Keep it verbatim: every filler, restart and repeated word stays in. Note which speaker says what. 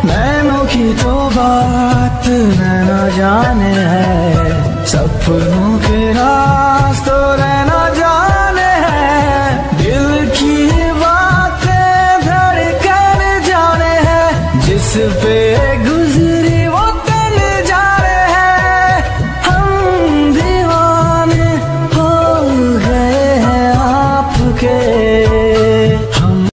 Speaker 1: नैनों की तो बात नैना जाने है, सपनों के